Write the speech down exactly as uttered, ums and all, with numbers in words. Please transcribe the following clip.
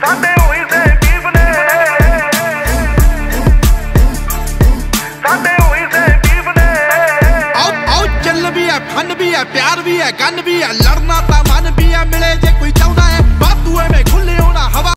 साडे होई सहजीब ने साडे होई सहजीब ने आओ आओ चल भी है फन भी है प्यार भी है गन भी है लड़ना ता मन भी है मिले जे कोई चाहता है बातू है मैं खुले